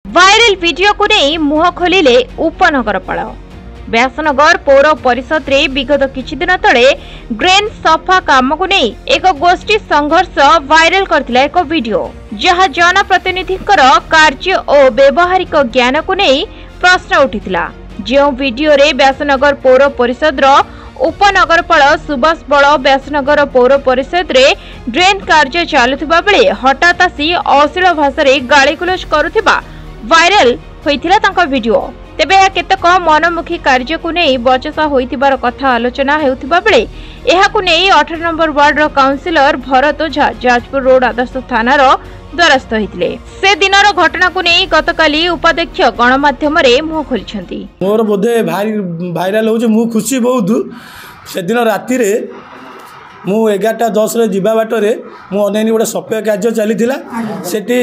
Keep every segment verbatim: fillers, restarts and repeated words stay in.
Viral video को नहीं मुह खोलिले उपनगरपाल। व्यासनगर पौर परिषद रे विगत किछि दिन तले ड्रेन सफा काम को नहीं एक गोष्ठी संघर्ष वायरल करथिला एक वीडियो, जहां जनप्रतिनिधिकर कार्य और व्यवहारिक ज्ञान को नहीं प्रश्न उठिथिला। जो वीडियो रे व्यासनगर पौर परिषद रो उपनगरपाल सुभाष बल व्यासनगर पौर परिषद रे ड्रेन कार्य चालुथिबा बेले हठात आसी अश्लील भाषा रे गालीगुलज करुथिबा वायरल होइथिला तांका वीडियो। तेबे यह केतक मनमुखी कार्य को नहीं बचसा होइथिबार कथा आलोचना हेउथिबा बेले एहाकु नहीं अठारह नंबर वार्ड रो काउंसिलर भरत ओझा जाजपुर रोड आदर्श थानार द्वारस्थ होइथिले। से दिनर घटना को नहीं गतकाली उपाध्यक्ष गणमाध्यम रे मुह खोलिछंती। मोर बोधे भाइराल होउछ, मु खुशी बहुत। से दिन राति रे मु एगारटा दस रे जिबा बाटरे मु अनेनी गोटे सफाई कार्य चलीथिला। सेठी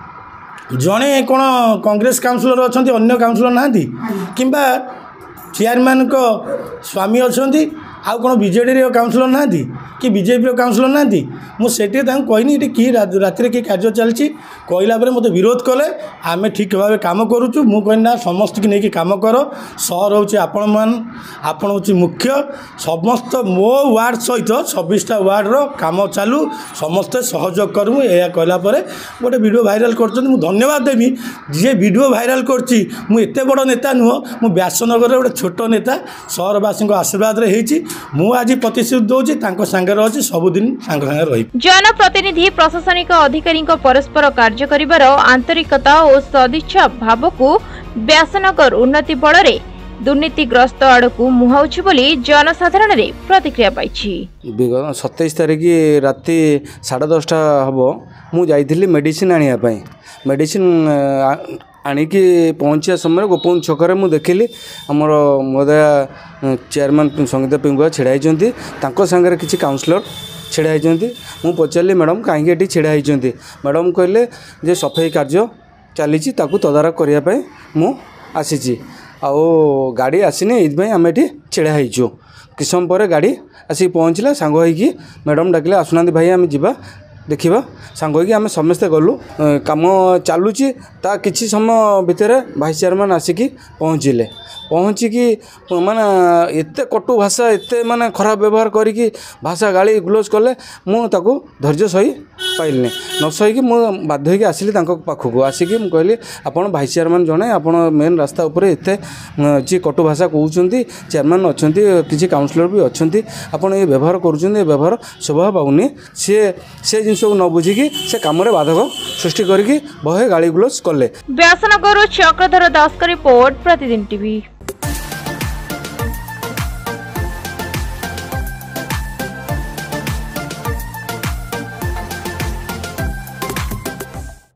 जड़े कौन कांग्रेस काउंसिलर अच्छा अन्य काउंसिलर ना किंबा चेयरमैन को स्वामी अच्छा आउ कौन बीजेडी काउंसिलर ना कि बीजेपी काउंसिलर ना मुझे कहनी ये कि राति कि कार्य चलती कहला मत विरोध कले आम ठीक भाव कम करुचु। मु कहनी ना समस्त की नहीं कम कर सहर हूँ आपण मान आपण हूँ मुख्य समस्त मो वार्ड सहित छब्बीसटा वार्ड रो काम चालू समस्ते सहयोग करमु। यह कहला गोटे वीडियो भाइराल कर धन्यवाद देवी जी वीडियो भाइराल करती। मुझे बड़ नेता नुह मु व्यासनगर गोटे छोट नेता सहरवासी आशीर्वाद रे मु आज प्रतिश्रुति दौची सांगे अच्छी सबुदिन सांग सांगे रही। जनप्रतिनिधि प्रशासनिक अधिकारी परस्पर कार्य करिबार आंतरिकता और सदिच्छा भाव को व्यासनगर उन्नति बल रे दुर्नीतिग्रस्त आड़कू मुहाउछि बोली जनसाधारण रे प्रतिक्रिया पाइछि। विगत सत्ताईस तारिख राति साढ़े दसटा हम मु जाइथिली मेडिसिन आनिया पई। मेडिसिन आणिकी पहुँचा समय गोपन छकरे मु देखिली आमर महोदय चेयरमैन संगीता पिंगुआ छिड़ा होती सांगे किसी काउंसिलर छिड़ा होती। मु पचारि मैडम कहीं ये छिड़ा होती। मैडम कहले जे सफाई कार्य चली तदारख करने मु आसी आओ गाड़ी आसनी ये आम ये छिड़ा होचु। किस समय पर गाड़ी आसिक पहुँचला सांग होगी मैडम डाकिले आसुना भाई आम जा देखा सांग होगी आम समस्ते गलु काम चलुची ता किछि समय भितर भाइस चेयरमैन आसिक पहुँचले पहुँचिकी माने एते कटु भाषा एते माने खराब व्यवहार करिकी भाषा गाली गुलज कले मु ताको धैर्य सही पाइलनि न सहीकि मु बाध्य होइकी आसिली तांको पाखकु आसिकी मु कहली आपण भाइस चेयरमैन जणे आपण मेन रास्ता उपरे एते जी कटु भाषा कहउचंती चेयरमैन अछंती किछि काउंसिलर भी अछंती आपण ए व्यवहार करूचंती ए व्यवहार शोभा पाउनी से से जिंस को न बुझिकी से काम रे बाधक सृष्टि करिकी बहे गाली गुलज कले। व्यासनगर चक्रधर दास का रिपोर्ट प्रतिदिन टीवी।